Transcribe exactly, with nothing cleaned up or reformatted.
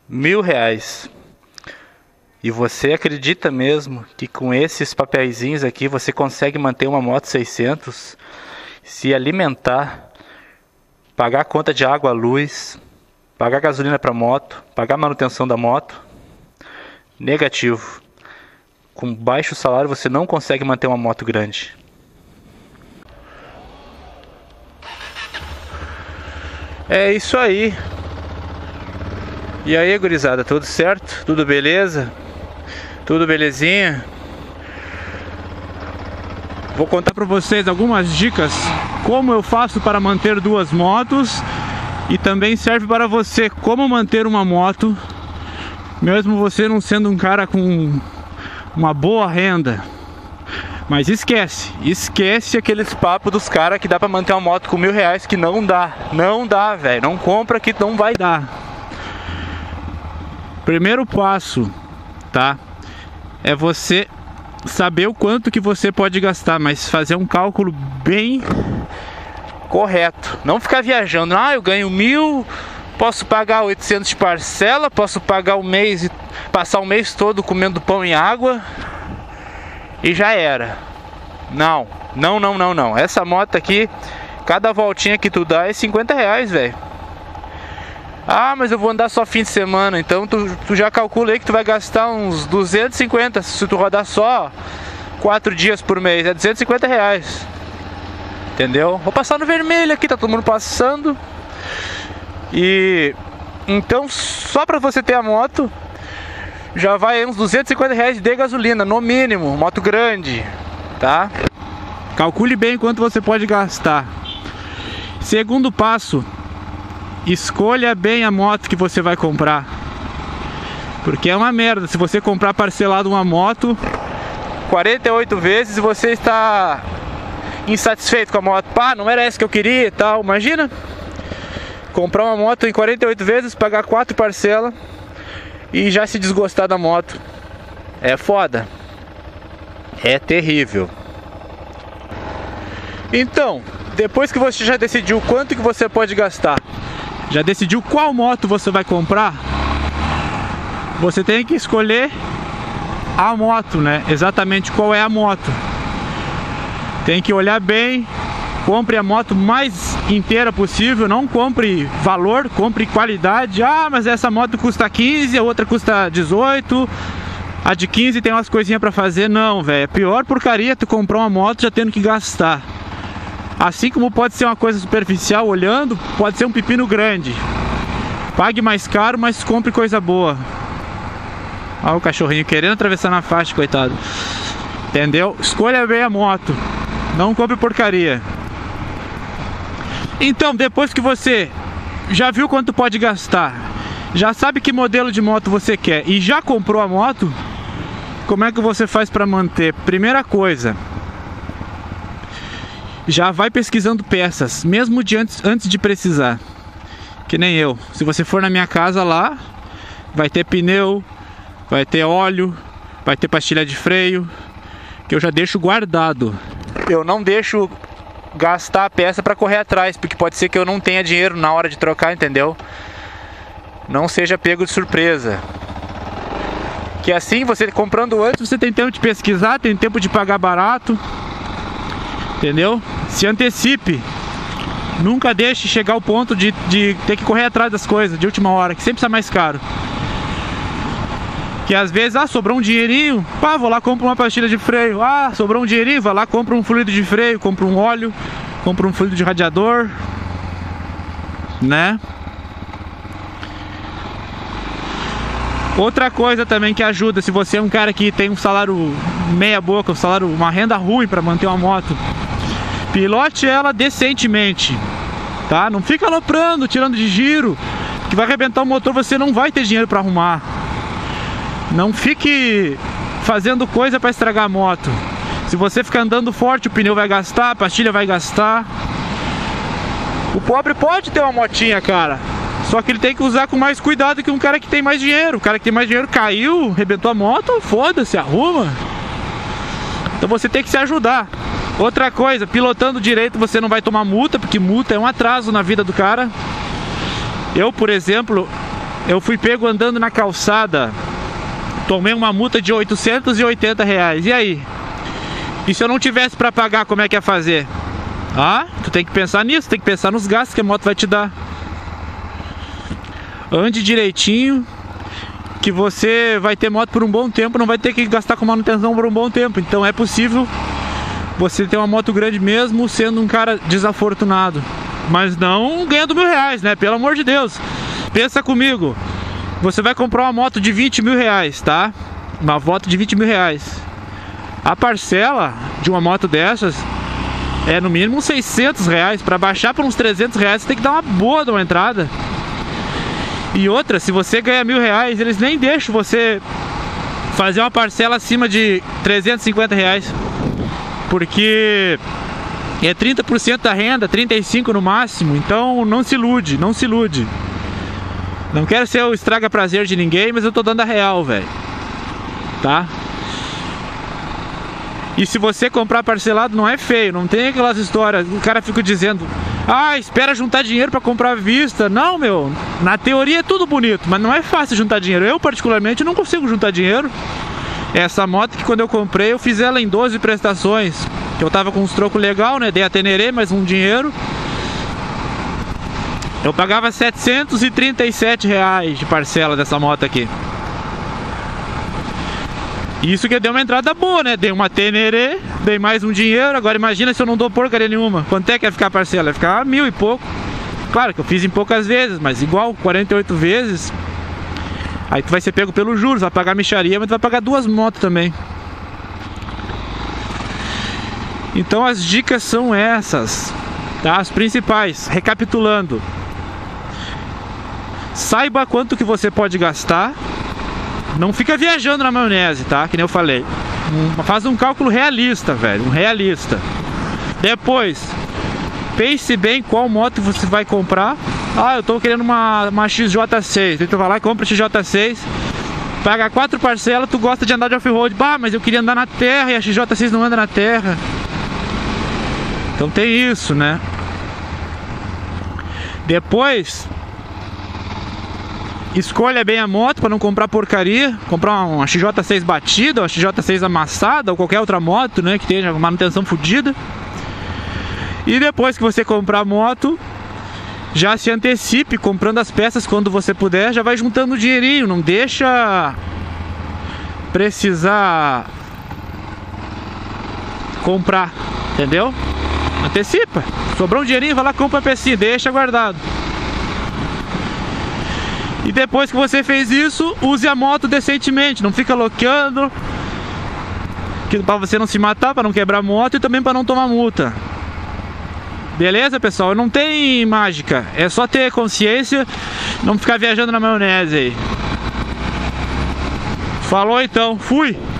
Mil reais. E você acredita mesmo que com esses papeizinhos aqui você consegue manter uma moto seiscentos, se alimentar, pagar a conta de água, luz, pagar gasolina para moto, pagar a manutenção da moto? Negativo. Com baixo salário você não consegue manter uma moto grande. É isso aí. E aí, gurizada, tudo certo? Tudo beleza? Tudo belezinha? Vou contar para vocês algumas dicas como eu faço para manter duas motos, e também serve para você como manter uma moto, mesmo você não sendo um cara com uma boa renda. Mas esquece, esquece aqueles papos dos caras que dá para manter uma moto com mil reais, que não dá, não dá, velho, não compra que não vai dar. Primeiro passo, tá? É você saber o quanto que você pode gastar, mas fazer um cálculo bem correto. Não ficar viajando, ah, eu ganho mil, posso pagar oitocentos de parcela, posso pagar o mês e passar o mês todo comendo pão e água e já era. Não, não, não, não, não. Essa moto aqui, cada voltinha que tu dá é cinquenta reais, velho. Ah, mas eu vou andar só fim de semana. Então tu, tu já calcula aí que tu vai gastar uns duzentos e cinquenta se tu rodar só quatro dias por mês. É duzentos e cinquenta reais. Entendeu? Vou passar no vermelho aqui, tá todo mundo passando. E então só pra você ter a moto já vai uns duzentos e cinquenta reais de gasolina, no mínimo. Moto grande, tá? Calcule bem quanto você pode gastar. Segundo passo, escolha bem a moto que você vai comprar, porque é uma merda se você comprar parcelado uma moto quarenta e oito vezes e você está insatisfeito com a moto. Pá, não era essa que eu queria e tal. Imagina comprar uma moto em quarenta e oito vezes, pagar quatro parcelas e já se desgostar da moto. É foda, é terrível. Então, depois que você já decidiu quanto que você pode gastar, já decidiu qual moto você vai comprar, você tem que escolher a moto, né? Exatamente qual é a moto. Tem que olhar bem, compre a moto mais inteira possível, não compre valor, compre qualidade. Ah, mas essa moto custa quinze, a outra custa dezoito, a de quinze tem umas coisinhas pra fazer. Não, velho, é pior porcaria tu comprar uma moto já tendo que gastar. Assim como pode ser uma coisa superficial olhando, pode ser um pepino grande. Pague mais caro, mas compre coisa boa. Olha o cachorrinho querendo atravessar na faixa, coitado. Entendeu? Escolha bem a moto, não compre porcaria. Então, depois que você já viu quanto pode gastar, já sabe que modelo de moto você quer e já comprou a moto, como é que você faz para manter? Primeira coisa, já vai pesquisando peças, mesmo de antes, antes de precisar. Que nem eu. Se você for na minha casa lá, vai ter pneu, vai ter óleo, vai ter pastilha de freio, que eu já deixo guardado. Eu não deixo gastar a peça para correr atrás, porque pode ser que eu não tenha dinheiro na hora de trocar, entendeu? Não seja pego de surpresa. Que assim, você comprando antes, você tem tempo de pesquisar, tem tempo de pagar barato. Entendeu? Se antecipe. Nunca deixe chegar ao ponto de, de ter que correr atrás das coisas de última hora, que sempre está mais caro. Que às vezes, ah, sobrou um dinheirinho, pá, vou lá, compro uma pastilha de freio. Ah, sobrou um dinheirinho, vai lá, compro um fluido de freio, compro um óleo, compro um fluido de radiador, né? Outra coisa também que ajuda, se você é um cara que tem um salário meia boca, um salário, uma renda ruim para manter uma moto, pilote ela decentemente, tá? Não fica aloprando, tirando de giro, que vai arrebentar o motor, você não vai ter dinheiro para arrumar. Não fique fazendo coisa para estragar a moto. Se você ficar andando forte, o pneu vai gastar, a pastilha vai gastar. O pobre pode ter uma motinha, cara, só que ele tem que usar com mais cuidado que um cara que tem mais dinheiro. O cara que tem mais dinheiro caiu, arrebentou a moto, foda-se, arruma. Então você tem que se ajudar. Outra coisa, pilotando direito você não vai tomar multa, porque multa é um atraso na vida do cara. Eu, por exemplo, eu fui pego andando na calçada, tomei uma multa de oitocentos e oitenta reais. E aí? E se eu não tivesse para pagar, como é que ia fazer? Ah, tu tem que pensar nisso, tem que pensar nos gastos que a moto vai te dar. Ande direitinho, que você vai ter moto por um bom tempo, não vai ter que gastar com manutenção por um bom tempo. Então é possível você ter uma moto grande mesmo sendo um cara desafortunado, mas não ganhando mil reais, né? Pelo amor de Deus. Pensa comigo, você vai comprar uma moto de vinte mil reais, tá? Uma moto de vinte mil reais. A parcela de uma moto dessas é no mínimo uns seiscentos reais. Para baixar para uns trezentos reais você tem que dar uma boa de uma entrada. E outra, se você ganha mil reais, eles nem deixam você fazer uma parcela acima de trezentos e cinquenta reais, porque é trinta por cento da renda, trinta e cinco por cento no máximo. Então não se ilude, não se ilude. Não quero ser o estraga prazer de ninguém, mas eu tô dando a real, velho. Tá? E se você comprar parcelado, não é feio, não tem aquelas histórias, o cara fica dizendo: ah, espera juntar dinheiro para comprar à vista. Não, meu, na teoria é tudo bonito, mas não é fácil juntar dinheiro. Eu particularmente não consigo juntar dinheiro. Essa moto que quando eu comprei, eu fiz ela em doze prestações, que eu tava com uns trocos legal, né, dei a tenerê, mais um dinheiro. Eu pagava setecentos e trinta e sete reais de parcela dessa moto aqui. Isso que deu uma entrada boa, né? Dei uma tenerê, dei mais um dinheiro. Agora imagina se eu não dou porcaria nenhuma. Quanto é que ia ficar a parcela? Ia ficar mil e pouco. Claro que eu fiz em poucas vezes, mas igual, quarenta e oito vezes. Aí tu vai ser pego pelos juros, vai pagar mixaria, mas tu vai pagar duas motos também. Então as dicas são essas, tá? As principais. Recapitulando: saiba quanto que você pode gastar. Não fica viajando na maionese, tá? Que nem eu falei. Faz um cálculo realista, velho. Um realista. Depois, pense bem qual moto você vai comprar. Ah, eu tô querendo uma, uma X J seis. Então tu vai lá e compra a X J seis. Paga quatro parcelas, tu gosta de andar de off-road. Bah, mas eu queria andar na terra e a X J seis não anda na terra. Então tem isso, né? Depois, escolha bem a moto para não comprar porcaria. Comprar uma X J seis batida, uma X J seis amassada, ou qualquer outra moto, né, que tenha manutenção fodida. E depois que você comprar a moto, já se antecipe comprando as peças quando você puder. Já vai juntando o dinheirinho, não deixa precisar comprar, entendeu? Antecipa. Sobrou um dinheirinho, vai lá, compra a pecinha, deixa guardado. E depois que você fez isso, use a moto decentemente, não fica loqueando, para você não se matar, para não quebrar a moto e também para não tomar multa. Beleza, pessoal? Não tem mágica, é só ter consciência, não ficar viajando na maionese aí. Falou então, fui!